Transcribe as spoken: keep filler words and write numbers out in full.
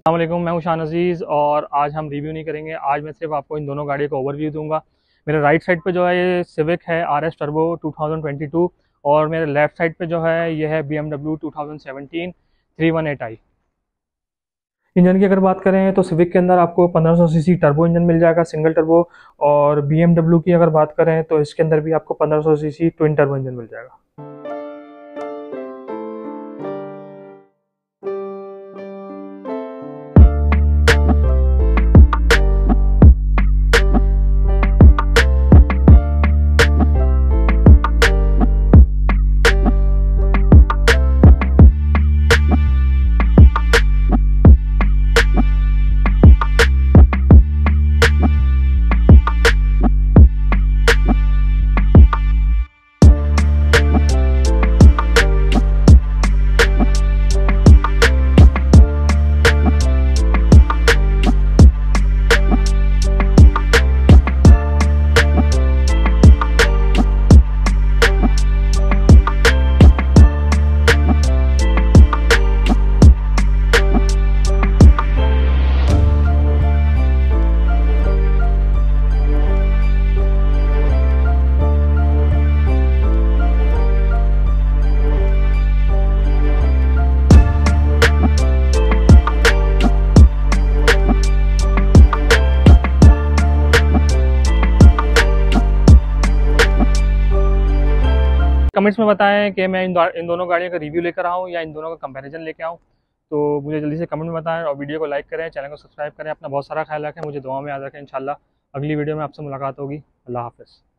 अस्सलाम वालेकुम, मैं हूं शान अजीज़ और आज हम रिव्यू नहीं करेंगे। आज मैं सिर्फ आपको इन दोनों गाड़ियों का ओवरव्यू दूंगा। मेरे राइट साइड पे जो है ये सिविक है R S turbo two thousand twenty two और मेरे लेफ्ट साइड पे जो है ये है B M W two thousand seventeen three one eight I. Engine की अगर बात करें तो सिविक के अंदर आपको पंद्रह सौ सीसी टर्बो इंजन मिल जाएगा, सिंगल टर्बो। और बी एम डब्ल्यू की अगर बात करें तो इसके अंदर भी आपको पंद्रह सौ सीसी ट्विन टर्बो इंजन मिल जाएगा। कमेंट्स में बताएं कि मैं इन, इन दोनों गाड़ियों का रिव्यू लेकर आऊँ या इन दोनों का कंपैरिजन लेके आऊँ। तो मुझे जल्दी से कमेंट में बताएं और वीडियो को लाइक करें, चैनल को सब्सक्राइब करें। अपना बहुत सारा ख्याल रखें, मुझे दुआ में याद रखें। इंशाल्लाह अगली वीडियो में आपसे मुलाकात होगी। अल्लाह हाफ़िज़।